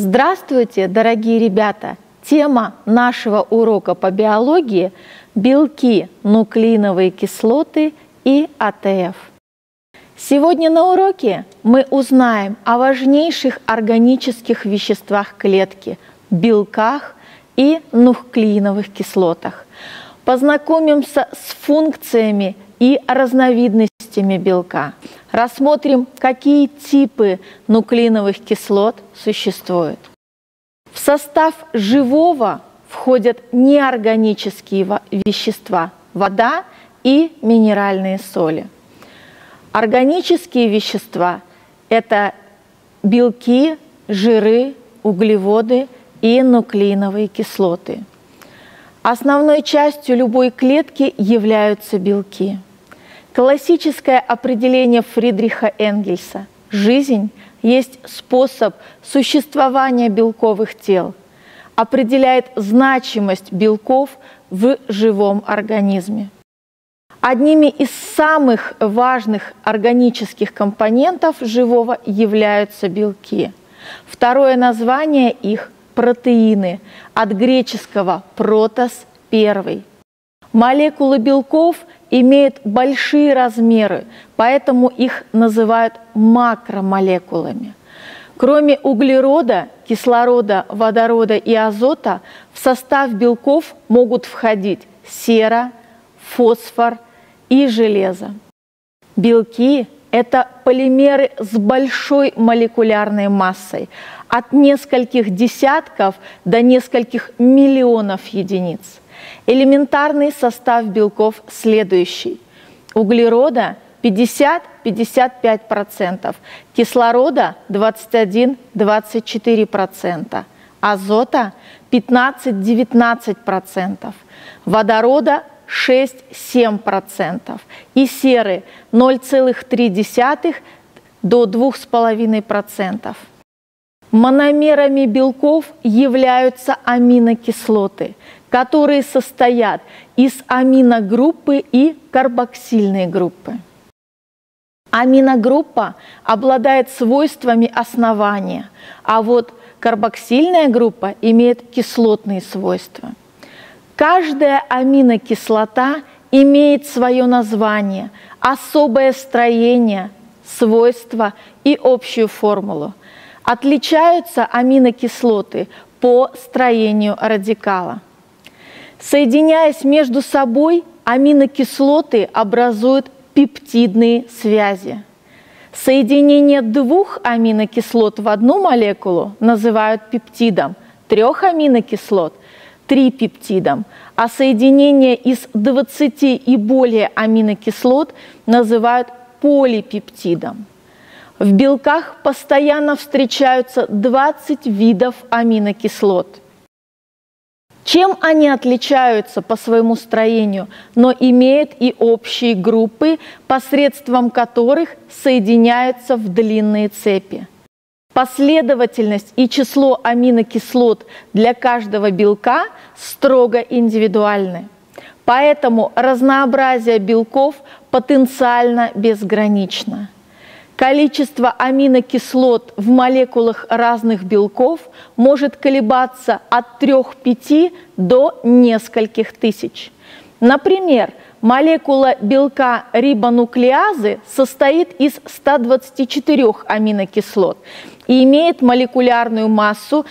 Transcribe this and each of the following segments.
Здравствуйте, дорогие ребята! Тема нашего урока по биологии – белки, нуклеиновые кислоты и АТФ. Сегодня на уроке мы узнаем о важнейших органических веществах клетки – белках и нуклеиновых кислотах. Познакомимся с функциями и разновидностями белка. Рассмотрим, какие типы нуклеиновых кислот существуют. В состав живого входят неорганические вещества – вода и минеральные соли. Органические вещества – это белки, жиры, углеводы и нуклеиновые кислоты. Основной частью любой клетки являются белки. Классическое определение Фридриха Энгельса – жизнь есть способ существования белковых тел, определяет значимость белков в живом организме. Одними из самых важных органических компонентов живого являются белки. Второе название их – протеины, от греческого «протос» – «первый». Молекулы белков имеют большие размеры, поэтому их называют макромолекулами. Кроме углерода, кислорода, водорода и азота, в состав белков могут входить сера, фосфор и железо. Белки – это полимеры с большой молекулярной массой, от нескольких десятков до нескольких миллионов единиц. Элементарный состав белков следующий. Углерода 50–55%, кислорода 21–24%, азота 15–19%, водорода 6–7% и серы 0,3 до 2,5%. Мономерами белков являются аминокислоты, которые состоят из аминогруппы и карбоксильной группы. Аминогруппа обладает свойствами основания, а вот карбоксильная группа имеет кислотные свойства. Каждая аминокислота имеет свое название, особое строение, свойства и общую формулу. Отличаются аминокислоты по строению радикала. Соединяясь между собой, аминокислоты образуют пептидные связи. Соединение двух аминокислот в одну молекулу называют пептидом, 3 аминокислот – трипептидом, а соединение из 20 и более аминокислот называют полипептидом. В белках постоянно встречаются 20 видов аминокислот. Чем они отличаются по своему строению, но имеют и общие группы, посредством которых соединяются в длинные цепи. Последовательность и число аминокислот для каждого белка строго индивидуальны. Поэтому разнообразие белков потенциально безгранично. Количество аминокислот в молекулах разных белков может колебаться от 3–5 до нескольких тысяч. Например, молекула белка рибонуклеазы состоит из 124 аминокислот и имеет молекулярную массу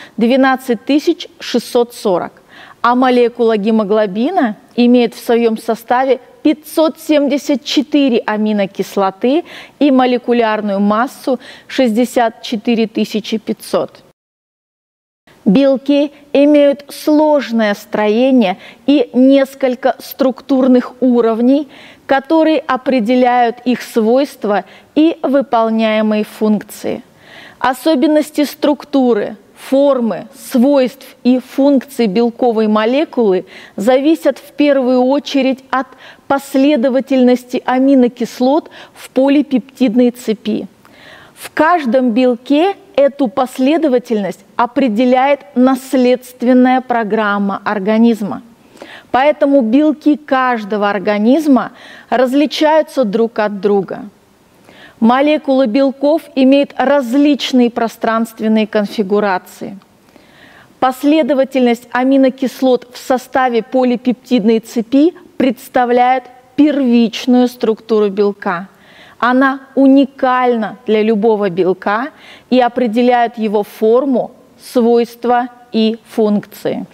12640, а молекула гемоглобина имеет в своем составе 574 аминокислоты и молекулярную массу 64 500. Белки имеют сложное строение и несколько структурных уровней, которые определяют их свойства и выполняемые функции. Особенности структуры, формы, свойств и функций белковой молекулы зависят в первую очередь от последовательности аминокислот в полипептидной цепи. В каждом белке эту последовательность определяет наследственная программа организма. Поэтому белки каждого организма различаются друг от друга. Молекулы белков имеют различные пространственные конфигурации. Последовательность аминокислот в составе полипептидной цепи представляет первичную структуру белка. Она уникальна для любого белка и определяет его форму, свойства и функции.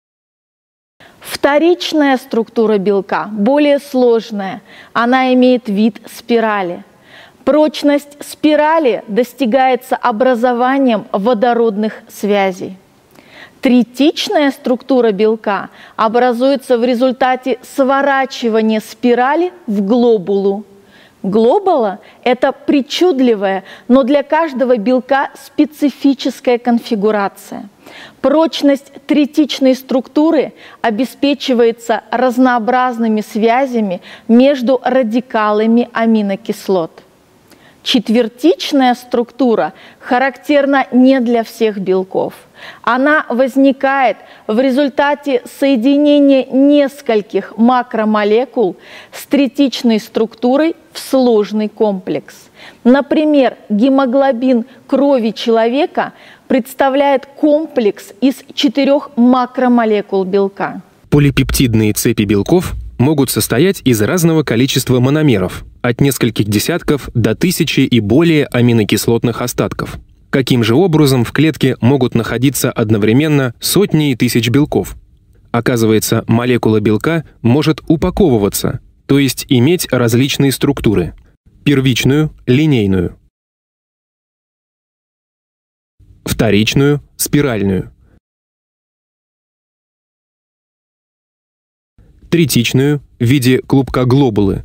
Вторичная структура белка более сложная. Она имеет вид спирали. Прочность спирали достигается образованием водородных связей. Третичная структура белка образуется в результате сворачивания спирали в глобулу. Глобула – это причудливая, но для каждого белка специфическая конфигурация. Прочность третичной структуры обеспечивается разнообразными связями между радикалами аминокислот. Четвертичная структура характерна не для всех белков. Она возникает в результате соединения нескольких макромолекул с третичной структурой в сложный комплекс. Например, гемоглобин крови человека представляет комплекс из 4 макромолекул белка. Полипептидные цепи белков могут состоять из разного количества мономеров, от нескольких десятков до 1000 и более аминокислотных остатков. Каким же образом в клетке могут находиться одновременно сотни и тысяч белков? Оказывается, молекула белка может упаковываться, то есть иметь различные структуры: первичную – линейную, вторичную – спиральную, третичную в виде клубка глобулы,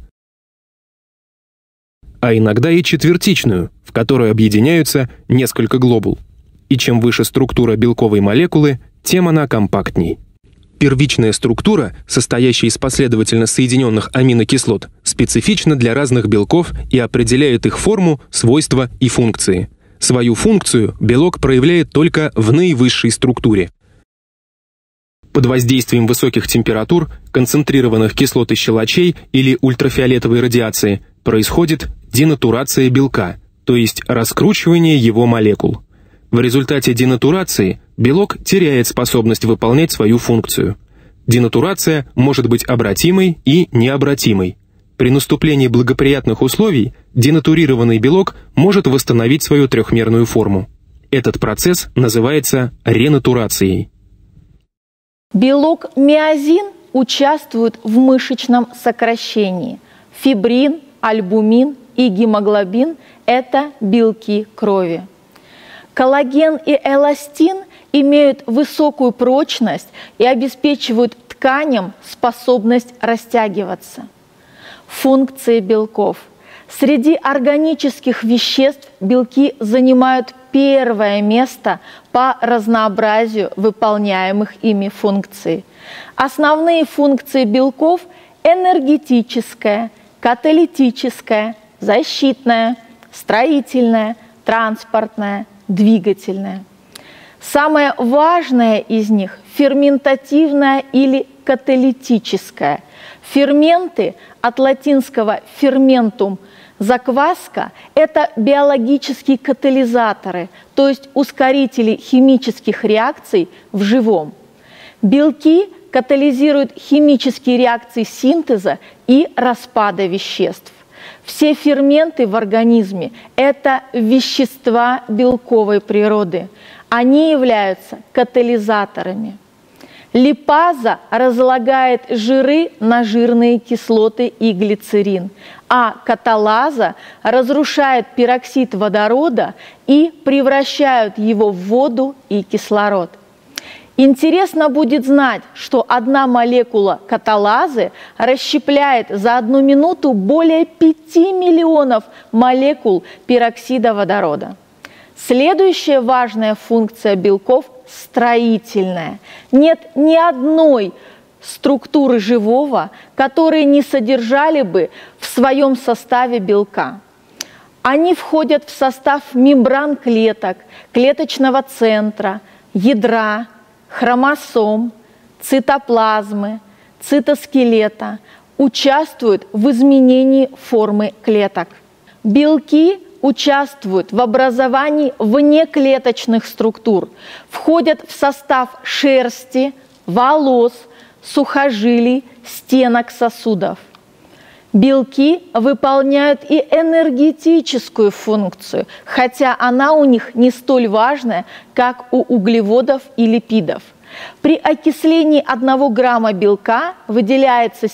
а иногда и четвертичную, в которой объединяются несколько глобул. И чем выше структура белковой молекулы, тем она компактней. Первичная структура, состоящая из последовательно соединенных аминокислот, специфична для разных белков и определяет их форму, свойства и функции. Свою функцию белок проявляет только в наивысшей структуре. Под воздействием высоких температур, концентрированных кислот и щелочей или ультрафиолетовой радиации происходит денатурация белка, то есть раскручивание его молекул. В результате денатурации белок теряет способность выполнять свою функцию. Денатурация может быть обратимой и необратимой. При наступлении благоприятных условий денатурированный белок может восстановить свою трехмерную форму. Этот процесс называется ренатурацией. Белок миозин участвует в мышечном сокращении. Фибрин, альбумин и гемоглобин – это белки крови. Коллаген и эластин имеют высокую прочность и обеспечивают тканям способность растягиваться. Функции белков. Среди органических веществ белки занимают первое место по разнообразию выполняемых ими функций. Основные функции белков – энергетическая, каталитическая, защитная, строительная, транспортная, двигательная. Самое важное из них – ферментативная или каталитическая. Ферменты от латинского «ферментум» – закваска – это биологические катализаторы, то есть ускорители химических реакций в живом. Белки катализируют химические реакции синтеза и распада веществ. Все ферменты в организме – это вещества белковой природы. Они являются катализаторами. Липаза разлагает жиры на жирные кислоты и глицерин, а каталаза разрушает пероксид водорода и превращает его в воду и кислород. Интересно будет знать, что одна молекула каталазы расщепляет за 1 минуту более 5 миллионов молекул пероксида водорода. Следующая важная функция белков – строительная. Нет ни одной структуры живого, которые не содержали бы в своем составе белка. Они входят в состав мембран клеток, клеточного центра, ядра, хромосом, цитоплазмы, цитоскелета, участвуют в изменении формы клеток. Белки участвуют в образовании внеклеточных структур, входят в состав шерсти, волос, сухожилий, стенок сосудов. Белки выполняют и энергетическую функцию, хотя она у них не столь важная, как у углеводов и липидов. При окислении 1 грамма белка выделяется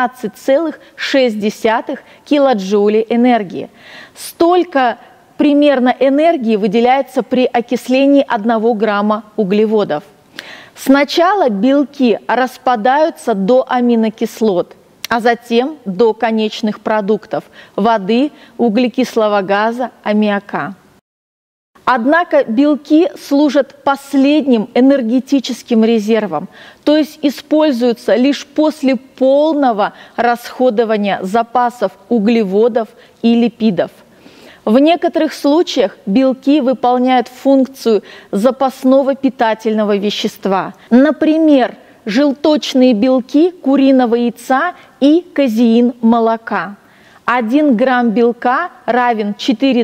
17,6 килоджоулей энергии. Столько примерно энергии выделяется при окислении 1 грамма углеводов. Сначала белки распадаются до аминокислот, а затем до конечных продуктов – воды, углекислого газа, аммиака. Однако белки служат последним энергетическим резервом, то есть используются лишь после полного расходования запасов углеводов и липидов. В некоторых случаях белки выполняют функцию запасного питательного вещества. Например, желточные белки куриного яйца и казеин молока. 1 грамм белка равен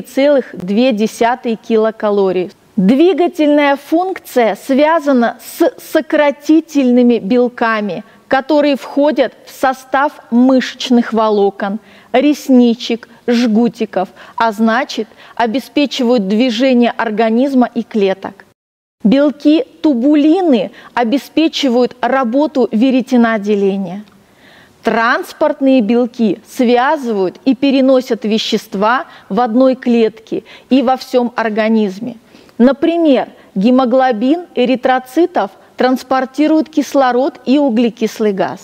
4,2 килокалорий. Двигательная функция связана с сократительными белками, которые входят в состав мышечных волокон, ресничек, жгутиков, а значит, обеспечивают движение организма и клеток. Белки-тубулины обеспечивают работу веретеноотделения. Транспортные белки связывают и переносят вещества в одной клетке и во всем организме. Например, гемоглобин эритроцитов транспортирует кислород и углекислый газ.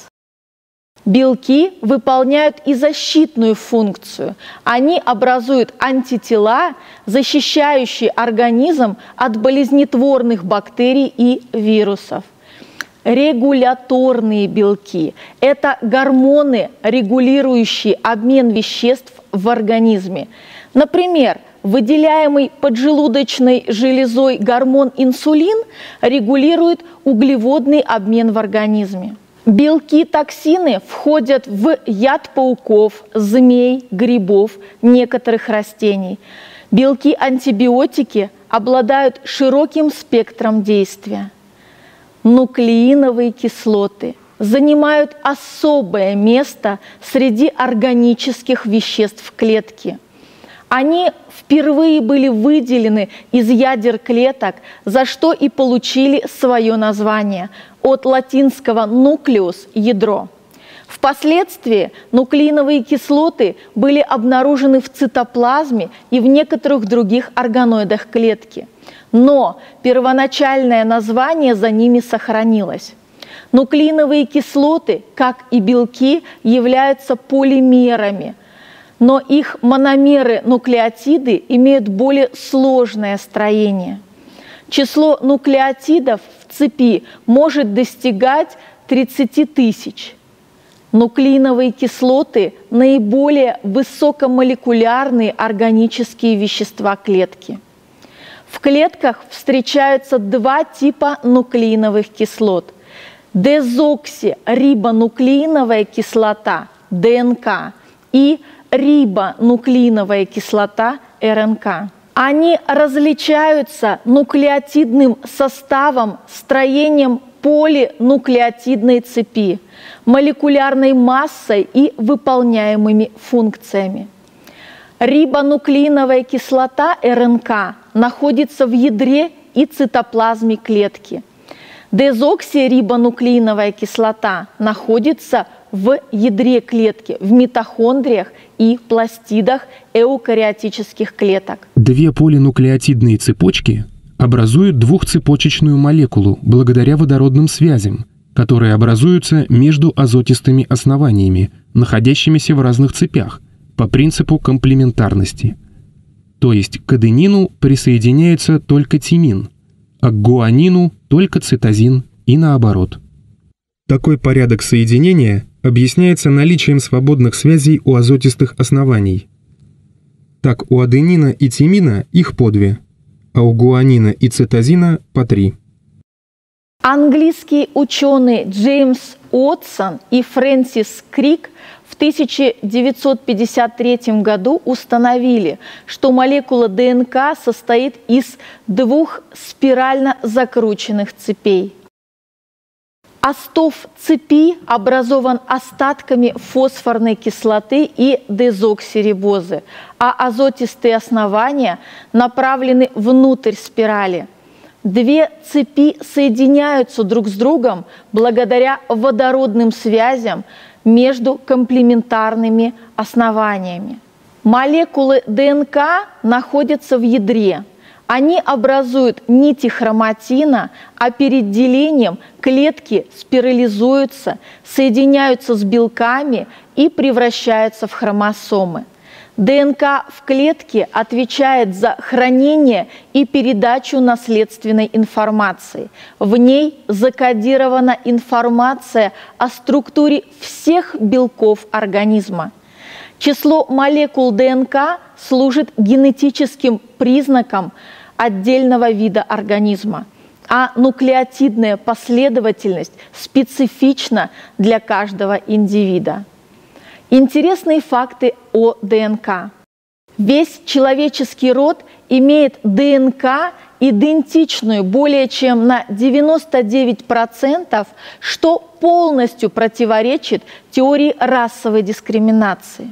Белки выполняют и защитную функцию. Они образуют антитела, защищающие организм от болезнетворных бактерий и вирусов. Регуляторные белки – это гормоны, регулирующие обмен веществ в организме. Например, выделяемый поджелудочной железой гормон инсулин регулирует углеводный обмен в организме. Белки-токсины входят в яд пауков, змей, грибов, некоторых растений. Белки-антибиотики обладают широким спектром действия. Нуклеиновые кислоты занимают особое место среди органических веществ клетки. Они впервые были выделены из ядер клеток, за что и получили свое название от латинского «nucleus» – ядро. Впоследствии нуклеиновые кислоты были обнаружены в цитоплазме и в некоторых других органоидах клетки. Но первоначальное название за ними сохранилось. Нуклеиновые кислоты, как и белки, являются полимерами, но их мономеры-нуклеотиды имеют более сложное строение. Число нуклеотидов в цепи может достигать 30 тысяч. Нуклеиновые кислоты – наиболее высокомолекулярные органические вещества клетки. В клетках встречаются 2 типа нуклеиновых кислот – дезоксирибонуклеиновая кислота – ДНК и рибонуклеиновая кислота – РНК. Они различаются нуклеотидным составом, строением полинуклеотидной цепи, молекулярной массой и выполняемыми функциями. Рибонуклеиновая кислота РНК находится в ядре и цитоплазме клетки. Дезоксирибонуклеиновая кислота находится в ядре клетки, в митохондриях и пластидах эукариотических клеток. 2 полинуклеотидные цепочки образуют двухцепочечную молекулу благодаря водородным связям, которые образуются между азотистыми основаниями, находящимися в разных цепях, по принципу комплементарности. То есть к аденину присоединяется только тимин, а к гуанину только цитозин и наоборот. Такой порядок соединения объясняется наличием свободных связей у азотистых оснований. Так, у аденина и тимина их по 2, а у гуанина и цитозина по 3. Английские ученые Джеймс Уотсон и Фрэнсис Крик в 1953 году установили, что молекула ДНК состоит из двух спирально закрученных цепей. Остов цепи образован остатками фосфорной кислоты и дезоксирибозы, а азотистые основания направлены внутрь спирали. Две цепи соединяются друг с другом благодаря водородным связям между комплементарными основаниями. Молекулы ДНК находятся в ядре. Они образуют нити хроматина, а перед делением клетки спирализуются, соединяются с белками и превращаются в хромосомы. ДНК в клетке отвечает за хранение и передачу наследственной информации. В ней закодирована информация о структуре всех белков организма. Число молекул ДНК служит генетическим признаком отдельного вида организма, а нуклеотидная последовательность специфична для каждого индивида. Интересные факты о ДНК. Весь человеческий род имеет ДНК идентичную более чем на 99%, что полностью противоречит теории расовой дискриминации.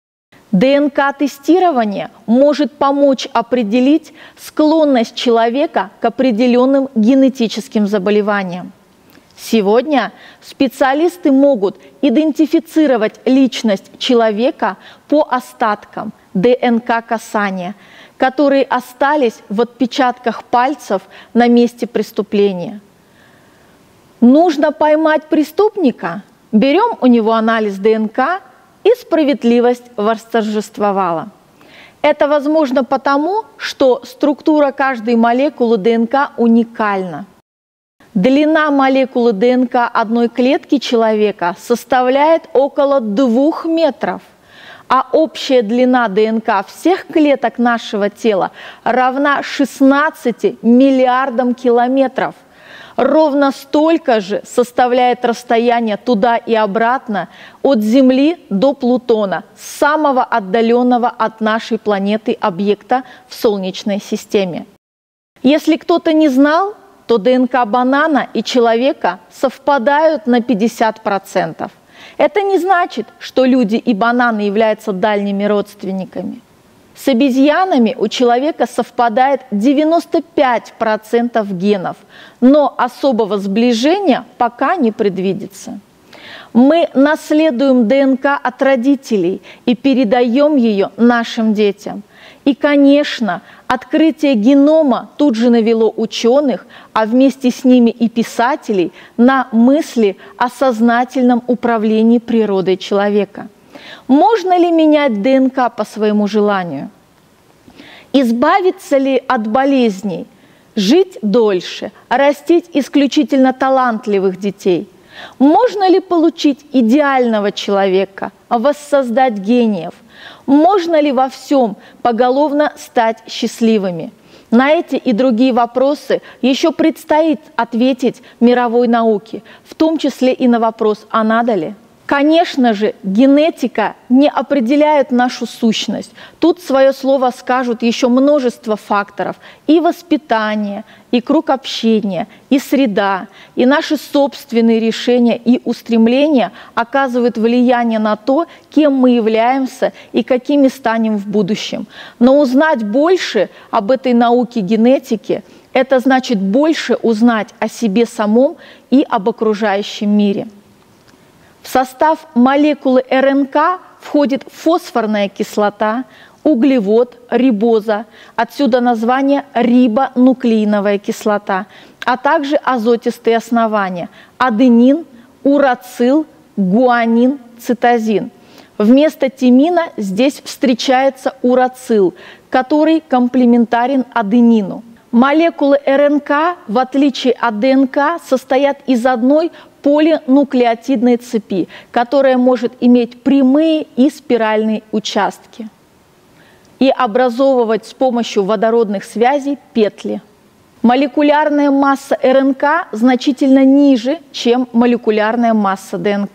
ДНК-тестирование может помочь определить склонность человека к определенным генетическим заболеваниям. Сегодня специалисты могут идентифицировать личность человека по остаткам ДНК касания, которые остались в отпечатках пальцев на месте преступления. Нужно поймать преступника? Берем у него анализ ДНК, и справедливость восторжествовала. Это возможно потому, что структура каждой молекулы ДНК уникальна. Длина молекулы ДНК одной клетки человека составляет около 2 метров, а общая длина ДНК всех клеток нашего тела равна 16 миллиардам километров. Ровно столько же составляет расстояние туда и обратно от Земли до Плутона, самого отдаленного от нашей планеты объекта в Солнечной системе. Если кто-то не знал, то ДНК банана и человека совпадают на 50%. Это не значит, что люди и бананы являются дальними родственниками. С обезьянами у человека совпадает 95% генов, но особого сближения пока не предвидится. Мы наследуем ДНК от родителей и передаем ее нашим детям. И, конечно, открытие генома тут же навело ученых, а вместе с ними и писателей, на мысли о сознательном управлении природой человека. Можно ли менять ДНК по своему желанию? Избавиться ли от болезней? Жить дольше? Растить исключительно талантливых детей? Можно ли получить идеального человека? Воссоздать гениев? Можно ли во всем поголовно стать счастливыми? На эти и другие вопросы еще предстоит ответить мировой науке, в том числе и на вопрос, а надо ли? Конечно же, генетика не определяет нашу сущность. Тут свое слово скажут еще множество факторов. И воспитание, и круг общения, и среда, и наши собственные решения и устремления оказывают влияние на то, кем мы являемся и какими станем в будущем. Но узнать больше об этой науке генетики – это значит больше узнать о себе самом и об окружающем мире. В состав молекулы РНК входит фосфорная кислота, углевод, рибоза, отсюда название рибонуклеиновая кислота, а также азотистые основания – аденин, урацил, гуанин, цитозин. Вместо тимина здесь встречается урацил, который комплементарен аденину. Молекулы РНК, в отличие от ДНК, состоят из одной полинуклеотидной цепи, которая может иметь прямые и спиральные участки и образовывать с помощью водородных связей петли. Молекулярная масса РНК значительно ниже, чем молекулярная масса ДНК.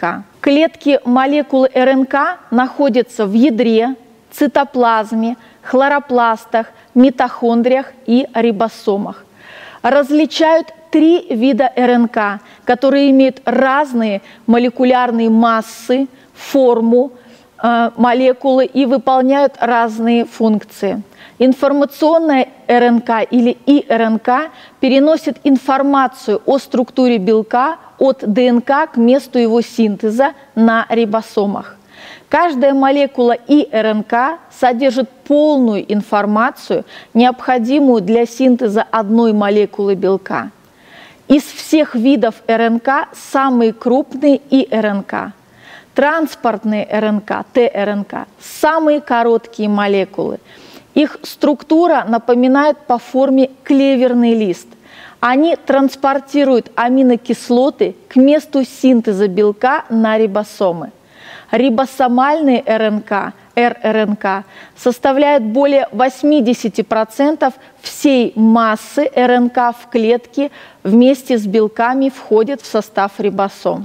Клетки молекулы РНК находятся в ядре, цитоплазме, хлоропластах, митохондриях и рибосомах. Различают 3 вида РНК, которые имеют разные молекулярные массы, форму молекулы и выполняют разные функции. Информационная РНК или иРНК переносит информацию о структуре белка от ДНК к месту его синтеза на рибосомах. Каждая молекула иРНК содержит полную информацию, необходимую для синтеза одной молекулы белка. Из всех видов РНК самые крупные иРНК. Транспортные РНК, ТРНК, самые короткие молекулы. Их структура напоминает по форме клеверный лист. Они транспортируют аминокислоты к месту синтеза белка на рибосомы. Рибосомальные РНК, РРНК, составляют более 80% всей массы РНК в клетке, вместе с белками входят в состав рибосом.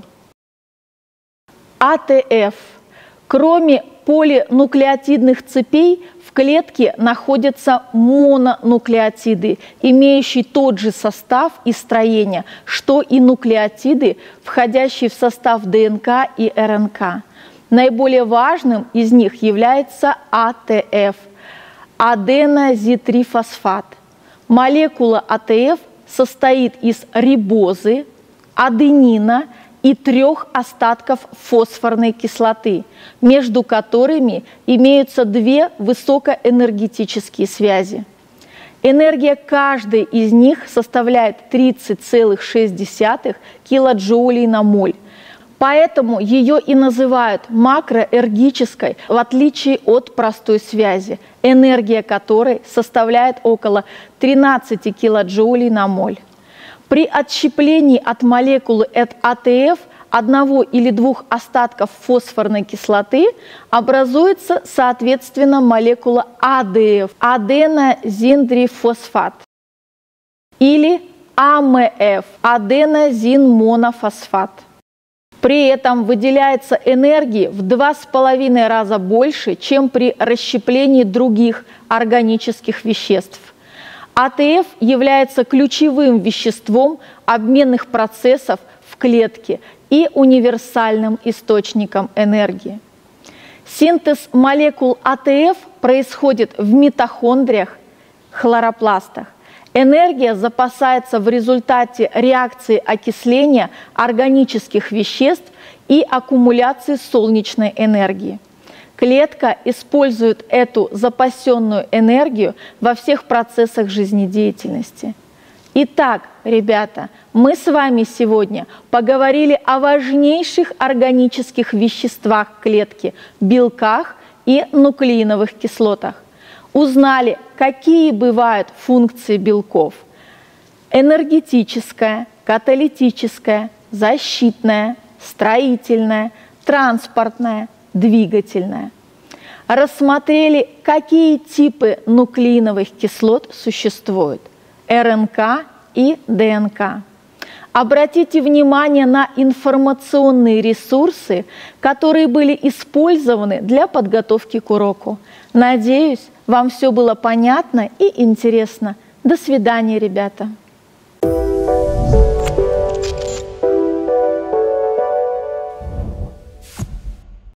АТФ. Кроме полинуклеотидных цепей в клетке находятся мононуклеотиды, имеющие тот же состав и строение, что и нуклеотиды, входящие в состав ДНК и РНК. Наиболее важным из них является АТФ – аденозитрифосфат. Молекула АТФ состоит из рибозы, аденина и 3 остатков фосфорной кислоты, между которыми имеются 2 высокоэнергетические связи. Энергия каждой из них составляет 30,6 килоджоулей на моль. Поэтому ее и называют макроэргической, в отличие от простой связи, энергия которой составляет около 13 килоджоулей на моль. При отщеплении от молекулы АТФ 1 или 2 остатков фосфорной кислоты образуется, соответственно, молекула АДФ – аденозиндрифосфат, или АМФ – аденозинмонофосфат. При этом выделяется энергии в 2,5 раза больше, чем при расщеплении других органических веществ. АТФ является ключевым веществом обменных процессов в клетке и универсальным источником энергии. Синтез молекул АТФ происходит в митохондриях, хлоропластах. Энергия запасается в результате реакции окисления органических веществ и аккумуляции солнечной энергии. Клетка использует эту запасенную энергию во всех процессах жизнедеятельности. Итак, ребята, мы с вами сегодня поговорили о важнейших органических веществах клетки, белках и нуклеиновых кислотах. Узнали, какие бывают функции белков: энергетическая, каталитическая, защитная, строительная, транспортная, двигательная. Рассмотрели, какие типы нуклеиновых кислот существуют: РНК и ДНК. Обратите внимание на информационные ресурсы, которые были использованы для подготовки к уроку. Надеюсь, вам все было понятно и интересно. До свидания, ребята!